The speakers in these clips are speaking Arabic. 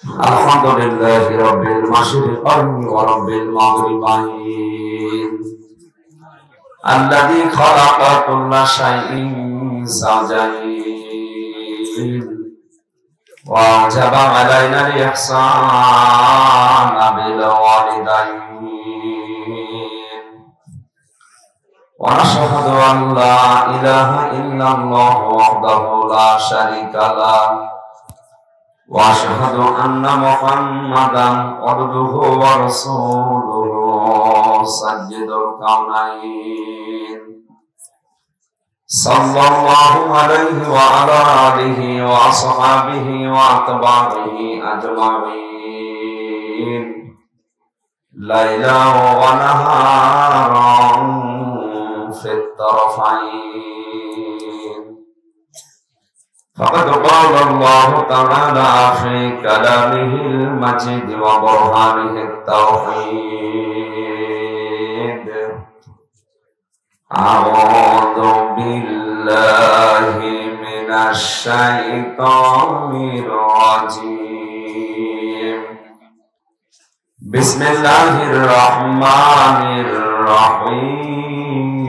الحمد لله رب المشرقين ورب المغربين الذي خلق كل شيء زوجين وأوجب علينا الإحسان بالوالدين ونشهد أن لا إله إلا الله وحده لا شريك له وأشهد أن محمدا عبده ورسوله سيد الكونين صلى الله عليه وعلى آله وأصحابه وأتباعه أجمعين ليلا ونهارا في الطرفين فقد قال الله تعالى في كلامه المجيد وبرهانه التوحيد أعوذ بالله من الشيطان الرجيم بسم الله الرحمن الرحيم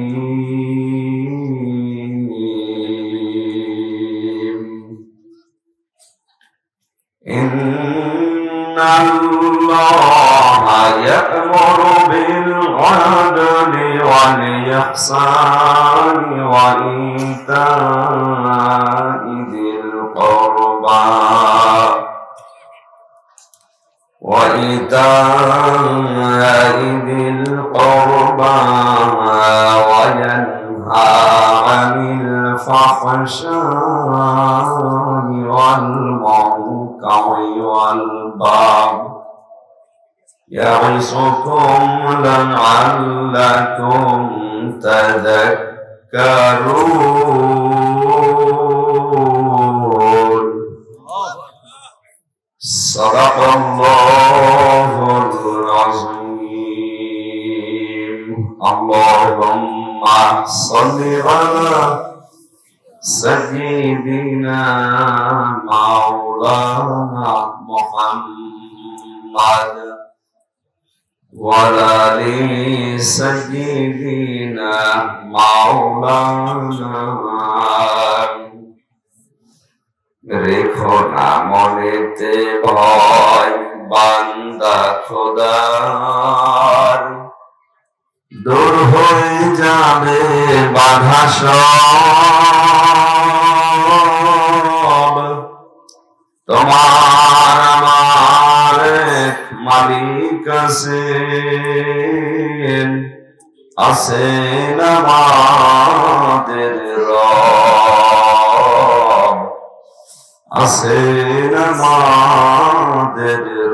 إن الله يأمر بالعدل والإحسان وإيتاء ذي القربى وينهى عن الفحشاء والمنكر والبغي يعظكم لعلكم تذكرون صدق الله العظيم اللهم صل على سيدنا مولانا محمد وعلى آل سيدنا مولانا রেখো না মনেতে ভয় বান্দা খোদার দূর হয়ে যাবে বাধা সব তোমার আমার মালিক আছেন আমাদের রব আছেন আমাদের